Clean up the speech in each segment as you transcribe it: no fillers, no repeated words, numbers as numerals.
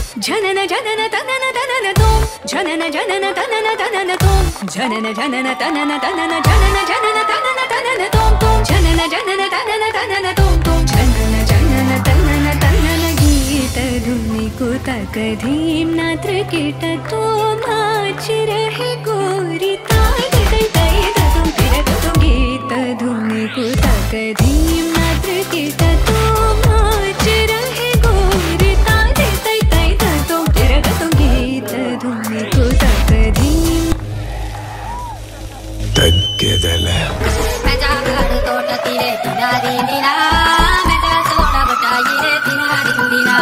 जनन जनन तनन तनन तोम जनन जनन तनन तनन तोम जनन जनन तनन तनन जनन जनन तनन तनन तोम तोम जनन जनन तनन तनन तोम तोम जनन जनन तनन तनन गीत धुनि कुतक धीम नात्र कीट तोमाच रहे गोरी ताय तै तै तुम फिर तुम गीत धुनि कुतक धीम नात्र कीट तोमाच रहे गोरी ताय तै तै तुम फिर तुम गीत धुनि कुतक धीम तग्गेदले मैं जाकर तोट तीरे तिनारी नीना मैं जा सोटा बटाई रे तिनारी कुड़ीना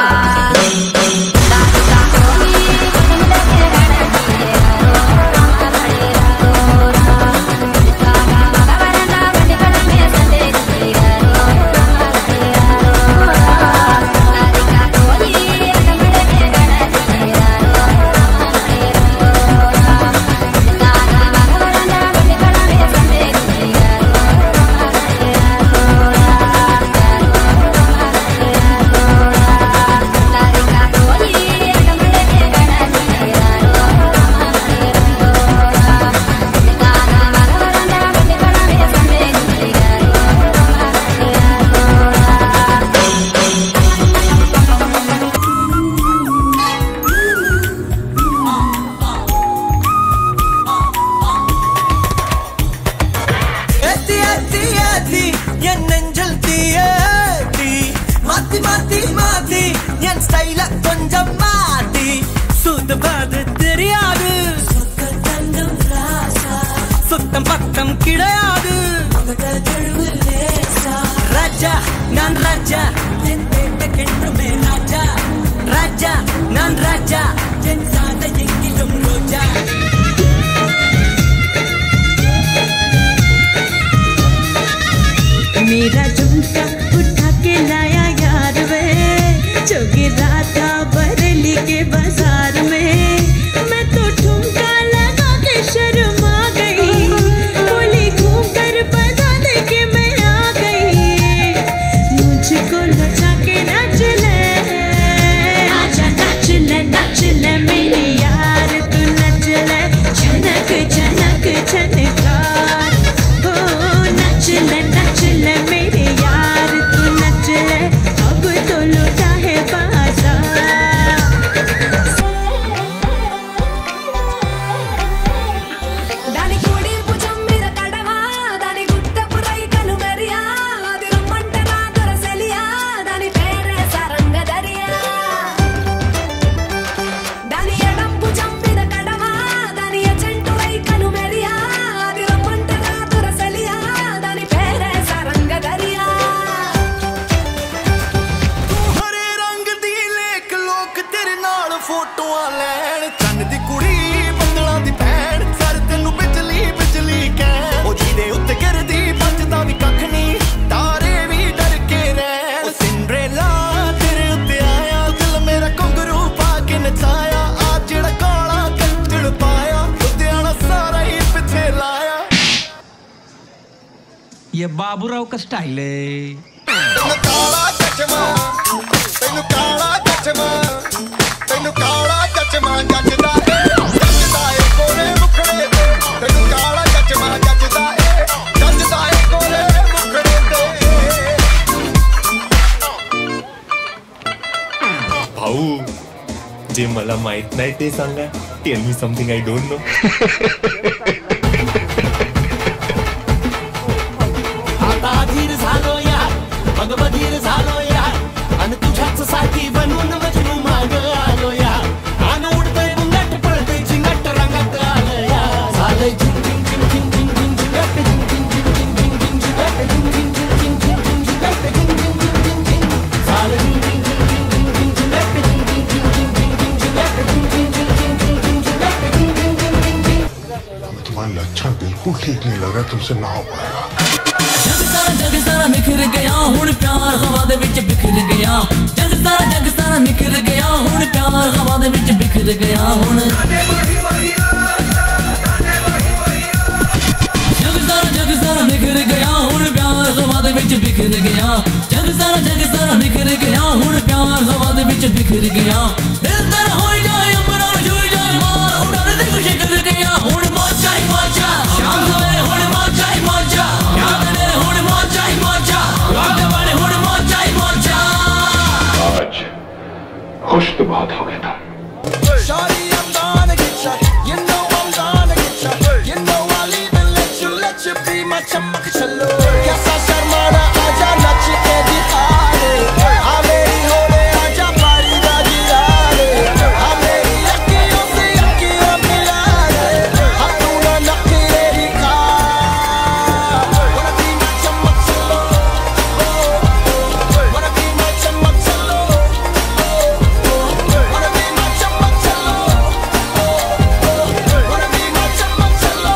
मेरा झुमका उठा के लाया यार वे जो गिरा था बरेली के बाजार में मैं तो ठुमका लगा के शर्मा गई बोली घूम कर बजा दे के मैं आ गई मुझको नचा के नाच ले आजा नाच ले मेरी यार तू नच ले झनक झनक झनकार हो नच ले मेरे यार तू नच ले अब तो लौटा है बाजार दानी कोडी भुजम మీద కడవా దాని గుట్టపు రైకలు మెరియా అది రమ్మంట నా దొరసెలియా దాని పేరే సరంగదరియా దాని ఎడం భుజం మీద కడవా దాని ఎజెంటు రైకలు మెరియా అది రమ్మంట నా దొరసెలియా దాని పేరే సరంగదరియా ਹਰੇ ਰੰਗ ਦੀ ਲੇਖ ਲੋਕ ਤੇਰੇ ਨਾਲ ਫੋਟੋਆਂ ਲੈਣ ਚੰਨ ਦੀ ਕੁੜੀ ਬੱਦਲਾਂ ਦੀ ਭੈਣ ਸਰ ਤੈਨੂੰ ਬਿਜਲੀ ਬਿਜਲੀ ਕਹਿ ਉਹ ਜਿਹਦੇ ਉੱਤੇ ਗਿਰਦੀ ਬਚਦਾ ਵੀ ਕੱਖ ਨਹੀਂ ਤਾਰੇ ਵੀ ਡਰ ਕੇ ਰਹਿਣ ਉਹ ਸਿੰਡਰੇਲਾ ਤੇਰੇ ਉੱਤੇ ਆਇਆ ਦਿਲ ਮੇਰਾ ਘੁੰਗਰੂ ਪਾ ਕੇ ਨਚਾਇਆ ਆ ਜਿਹੜਾ ਕਾਲਾ ਕੱਜੜ ਪਾਇਆ ਲੁਧਿਆਣਾ ਸਾਰਾ ਹੀ ਪਿੱਛੇ ਲਾਇਆ ये बाबूराव का स्टाइल है ਤੈਨੂੰ ਕਾਲਾ ਚਚਮਾ ਤੈਨੂੰ ਕਾਲਾ ਚਚਮਾ ਤੈਨੂੰ ਕਾਲਾ ਚਚਮਾ ਜੱਜਦਾ ਏ ਕੋਲੇ ਮੁਖੜੇ ਤੇ ਤੈਨੂੰ ਕਾਲਾ ਚਚਮਾ ਜੱਜਦਾ ਏ ਕੋਲੇ ਮੁਖੜੇ ਤੇ भाऊ जे मला माहित नाही ते सांगा tell me something I don't know आता धीर झालो यार मग बधीर झालो यार आणि तुझ्याच साठी बनून मजनू माग आलो यार आणि उडतय मुंगट पळतय चिंगट रंगात आलं यार झालंय झिंग झिंग झिंग झिंग झिंग झिंग झिंगट झिंग झिंग झिंग झिंग झिंग झिंग झिंगट झिंग झिंग झिंग झिंग झिंग झिंग झिंगट झिंग झिंग झिंग झिंग झिंग झालं झिंग झिंग झिंग झिंग झिंग झिंग झिंगट झिंग झिंग झिंग झिंग झिंग झिंग झिंगट झिंग झिंग झिंग झिंग झिंग झिंग झिंगट झिंग झिंग झिंग झिंग झिंग तुम्हारा लक्षण बिल्कुल ठीक नहीं लग रहा तुमसे ना हो पाएगा जग सारा निखर गया हुण प्यार हवा दे विच बिखर गया जग सारा निखर गया हुण प्यार हवा दे विच बिखर गया हुण जग सारा निखर गया हुण प्यार हवा दे विच बिखर गया जग सारा निखर गया हुण प्यार हवा दे विच बिखर गया दिल खुश तो बहुत हो गया था। Shawty, I'm gonna get ya. You know I'm gonna get ya. You know I'll even let you be my chamak chalo. Kaisa sharmana aaja nach ke dikha de. Aa meri hole aaja pari da girare. Aa meri akhiyon se akhiyon mila de. Aa tu na nakhre dikha. Wanna be my chamak chalo. Wanna be my chamak chalo. Wanna be my chamak chalo. Wanna be my chamak chalo.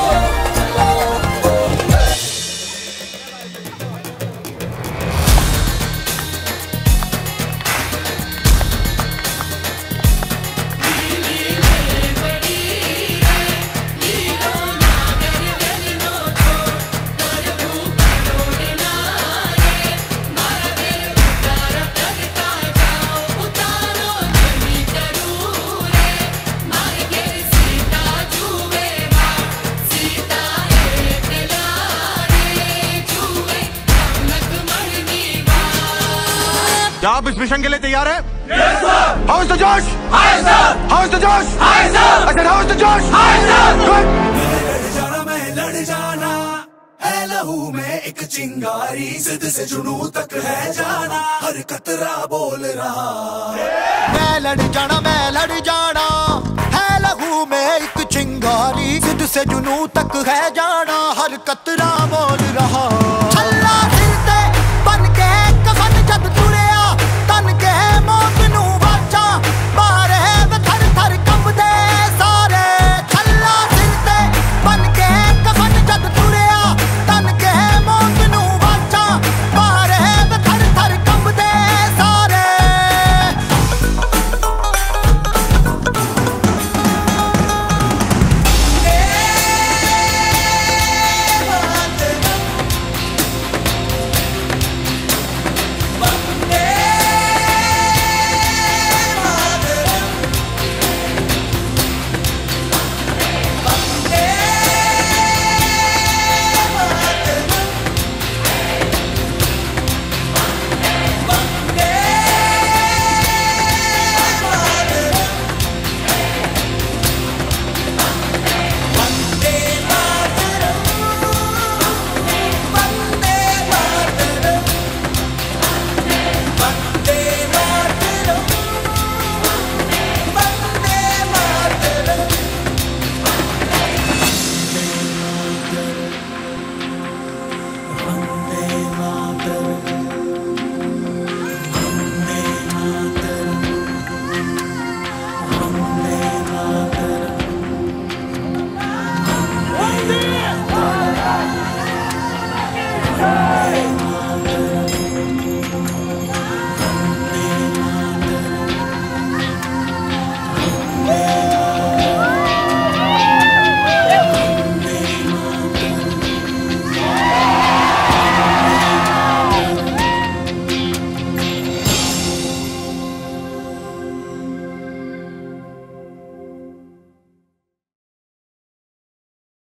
क्या आप इस mission के लिए तैयार हैं? Yes, sir. How is the Josh? Hi, sir. How is the Josh? Hi, sir. I said, how is the Josh? Hi, sir. Good. मैं लड़ जाना है लहू में एक चिंगारी जिद से जुनू तक है जाना हर कतरा बोल रहा मैं लड़ जाना है लहू में एक चिंगारी जिद से जुनू तक है जाना हर कतरा बोल रहा छल्ला सिर ते बन के कफन जब तुरिया तन के मौत नू वाचा मारे वे थर थर कंबदे सारे छल्ला सिर ते बन के कफन जब तुरिया तन के मौत नू वाचा मारे वे थर थर कंबदे सारे है